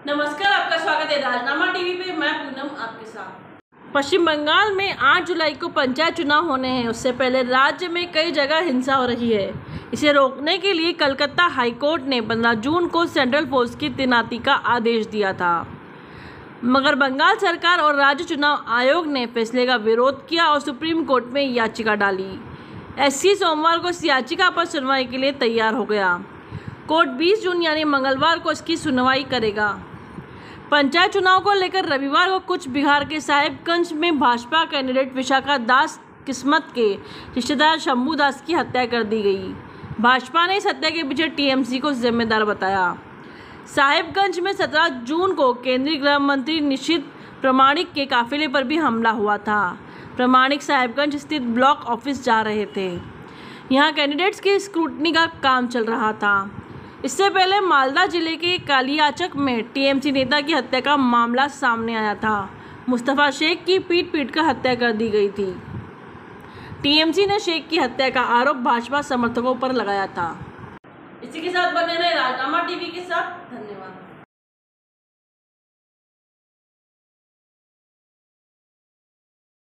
नमस्कार, आपका स्वागत है राजनामा टीवी पे। मैं पूनम आपके साथ। पश्चिम बंगाल में 8 जुलाई को पंचायत चुनाव होने हैं। उससे पहले राज्य में कई जगह हिंसा हो रही है। इसे रोकने के लिए कलकत्ता हाईकोर्ट ने 15 जून को सेंट्रल फोर्स की तैनाती का आदेश दिया था, मगर बंगाल सरकार और राज्य चुनाव आयोग ने फैसले का विरोध किया और सुप्रीम कोर्ट में याचिका डाली। एससी सोमवार को इस याचिका पर सुनवाई के लिए तैयार हो गया। कोर्ट 20 जून यानी मंगलवार को इसकी सुनवाई करेगा। पंचायत चुनाव को लेकर रविवार को कुछ बिहार के साहिबगंज में भाजपा कैंडिडेट विशाखा दास किस्मत के रिश्तेदार शंभू दास की हत्या कर दी गई। भाजपा ने इस हत्या के पीछे टीएमसी को जिम्मेदार बताया। साहिबगंज में 17 जून को केंद्रीय गृह मंत्री निशीथ प्रामाणिक के काफिले पर भी हमला हुआ था। प्रामाणिक साहिबगंज स्थित ब्लॉक ऑफिस जा रहे थे। यहाँ कैंडिडेट्स की स्क्रूटनी का काम चल रहा था। इससे पहले मालदा जिले के कालियाचक में टीएमसी नेता की हत्या का मामला सामने आया था। मुस्तफा शेख की पीट कर हत्या कर दी गई थी। टीएमसी ने शेख की हत्या का आरोप भाजपा समर्थकों पर लगाया था। इसी के साथ बने रहे राजनामा टीवी के साथ। धन्यवाद।